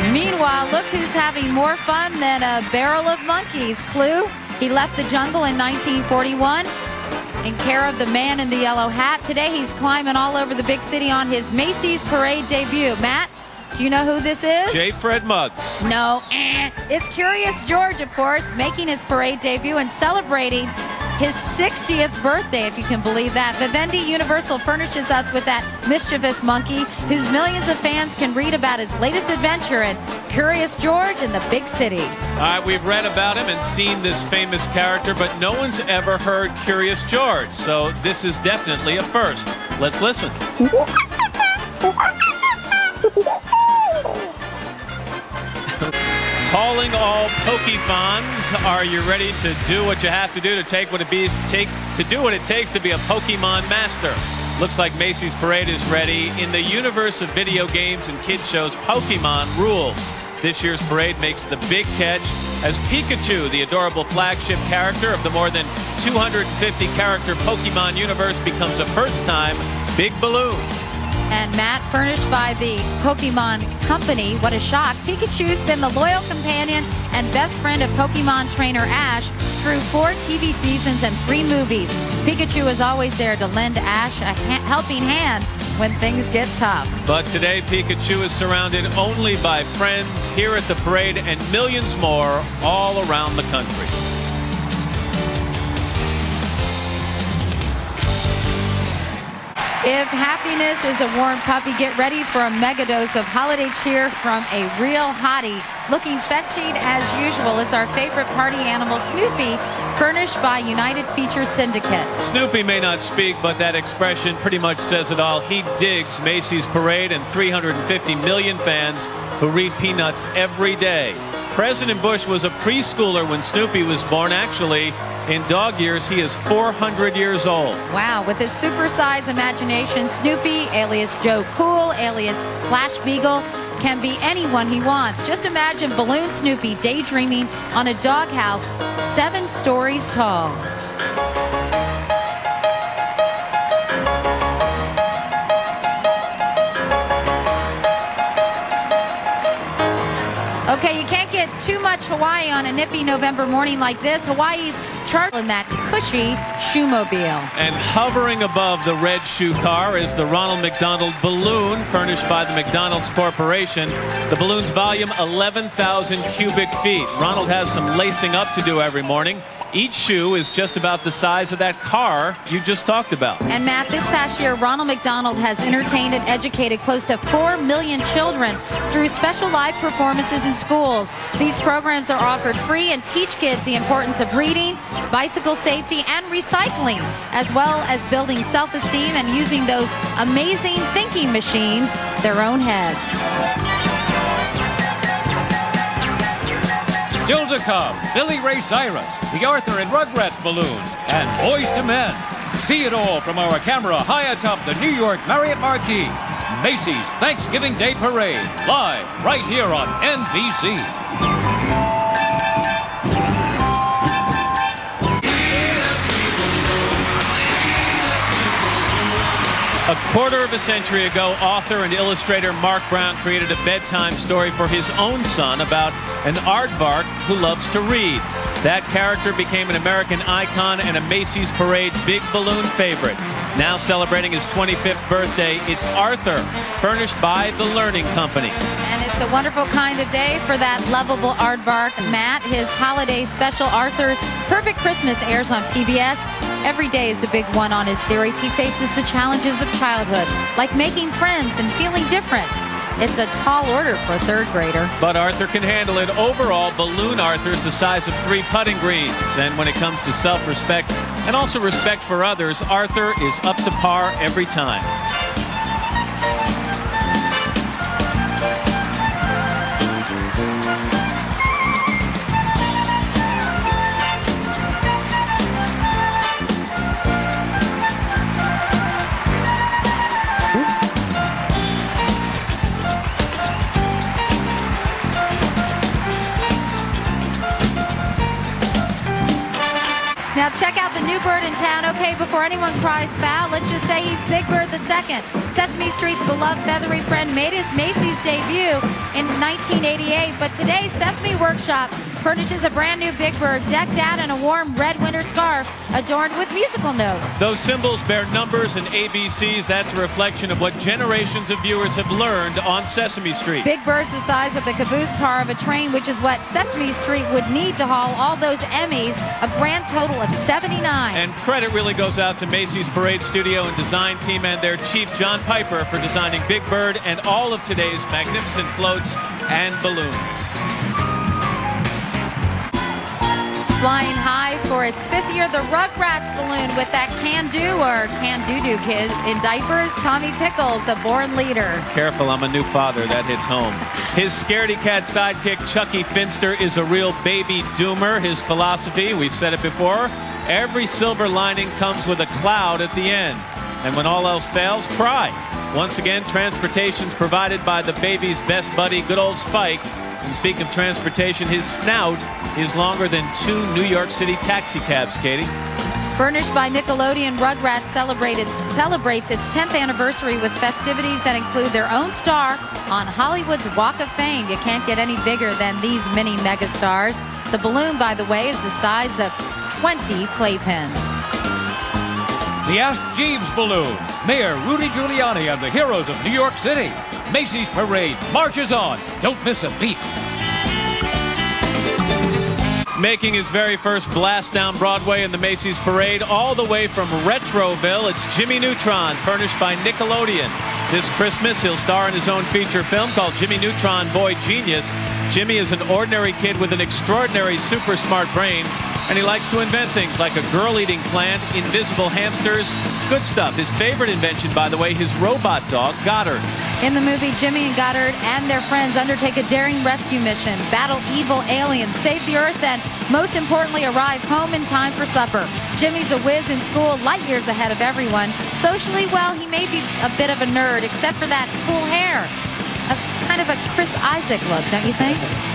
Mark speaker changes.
Speaker 1: Meanwhile, look who's having more fun than a barrel of monkeys. Clue, he left the jungle in 1941 in care of the man in the yellow hat. Today he's climbing all over the big city on his Macy's parade debut. Matt, do you know who this is?
Speaker 2: J. Fred Muggs.
Speaker 1: No, it's Curious George, of course, making his parade debut and celebrating his 60th birthday, if you can believe that. Vivendi Universal furnishes us with that mischievous monkey whose millions of fans can read about his latest adventure in Curious George in the big city.
Speaker 2: All right, we've read about him and seen this famous character, but no one's ever heard Curious George, so this is definitely a first. Let's listen. Calling all Pokefans, are you ready to do what you have to do to take what it takes to be a Pokemon master? Looks like Macy's parade is ready. In the universe of video games and kids shows, Pokemon rules. This year's parade makes the big catch as Pikachu, the adorable flagship character of the more than 250 character Pokemon universe, becomes a first-time big balloon.
Speaker 1: And Matt, furnished by the Pokemon Company, what a shock. Pikachu's been the loyal companion and best friend of Pokemon trainer Ash through 4 TV seasons and 3 movies. Pikachu is always there to lend Ash a helping hand when things get tough.
Speaker 2: But today, Pikachu is surrounded only by friends here at the parade and millions more all around the country.
Speaker 1: If happiness is a warm puppy, get ready for a mega dose of holiday cheer from a real hottie. Looking fetching as usual, it's our favorite party animal, Snoopy, furnished by United Feature Syndicate.
Speaker 2: Snoopy may not speak, but that expression pretty much says it all. He digs Macy's parade and 350 million fans who read Peanuts every day. President Bush was a preschooler when Snoopy was born. Actually, in dog years, he is 400 years old.
Speaker 1: Wow, with his supersized imagination, Snoopy, alias Joe Cool, alias Flash Beagle, can be anyone he wants. Just imagine Balloon Snoopy daydreaming on a doghouse 7 stories tall. Okay, you can't get too much Hawaii on a nippy November morning like this. Hawaii's charging that cushy shoemobile.
Speaker 2: And hovering above the red shoe car is the Ronald McDonald balloon furnished by the McDonald's Corporation. The balloon's volume, 11,000 cubic feet. Ronald has some lacing up to do every morning. Each shoe is just about the size of that car you just talked about.
Speaker 1: And Matt, this past year, Ronald McDonald has entertained and educated close to 4 million children through special live performances in schools. These programs are offered free and teach kids the importance of reading, bicycle safety, and recycling, as well as building self-esteem and using those amazing thinking machines, their own heads.
Speaker 3: Still to come, Billy Ray Cyrus, the Arthur and Rugrats balloons, and Boys to Men. See it all from our camera high atop the New York Marriott Marquis. Macy's Thanksgiving Day Parade, live right here on NBC.
Speaker 2: A quarter of a century ago, author and illustrator Mark Brown created a bedtime story for his own son about an aardvark who loves to read. That character became an American icon and a Macy's Parade big balloon favorite. Now celebrating his 25th birthday, it's Arthur, furnished by the Learning Company.
Speaker 1: And it's a wonderful kind of day for that lovable aardvark, Matt. His holiday special, Arthur's Perfect Christmas, airs on PBS. Every day is a big one on his series. He faces the challenges of childhood, like making friends and feeling different. It's a tall order for a 3rd grader.
Speaker 2: But Arthur can handle it. Overall, Balloon Arthur's the size of 3 putting greens. And when it comes to self-respect and also respect for others, Arthur is up to par every time.
Speaker 1: Now check out the new bird in town. Okay, before anyone cries foul, let's just say he's Big Bird II. Sesame Street's beloved feathery friend made his Macy's debut in 1988. But today, Sesame Workshop furnishes a brand new Big Bird decked out in a warm red winter scarf adorned with musical notes.
Speaker 2: Those symbols bear numbers and ABCs. That's a reflection of what generations of viewers have learned on Sesame Street.
Speaker 1: Big Bird's the size of the caboose car of a train, which is what Sesame Street would need to haul all those Emmys, a grand total of 79.
Speaker 2: And credit really goes out to Macy's Parade Studio and design team and their chief, John Piper, for designing Big Bird and all of today's magnificent floats and balloons.
Speaker 1: Flying high for its 5th year, the Rugrats balloon with that can-do or can-do-do kid in diapers, Tommy Pickles, a born leader.
Speaker 2: Careful, I'm a new father. That hits home. His scaredy cat sidekick, Chucky Finster, is a real baby doomer. His philosophy, we've said it before, every silver lining comes with a cloud at the end. And when all else fails, cry. Once again, transportation's provided by the baby's best buddy, good old Spike. And speaking of transportation, his snout is longer than 2 New York City taxi cabs, Katie.
Speaker 1: Furnished by Nickelodeon, Rugrats celebrates its 10th anniversary with festivities that include their own star on Hollywood's Walk of Fame. You can't get any bigger than these mini megastars. The balloon, by the way, is the size of 20 playpens.
Speaker 3: The Ask Jeeves balloon. Mayor Rudy Giuliani and the heroes of New York City. Macy's Parade marches on. Don't miss a beat.
Speaker 2: Making his very first blast down Broadway in the Macy's Parade, all the way from Retroville, it's Jimmy Neutron, furnished by Nickelodeon. This Christmas, he'll star in his own feature film called Jimmy Neutron, Boy Genius. Jimmy is an ordinary kid with an extraordinary super smart brain, and he likes to invent things like a girl-eating plant, invisible hamsters, good stuff. His favorite invention, by the way, his robot dog, Goddard.
Speaker 1: In the movie, Jimmy and Goddard and their friends undertake a daring rescue mission, battle evil aliens, save the Earth, and most importantly, arrive home in time for supper. Jimmy's a whiz in school, light years ahead of everyone. Socially, well, he may be a bit of a nerd, except for that cool hair. Kind of a Chris Isaac look, don't you think?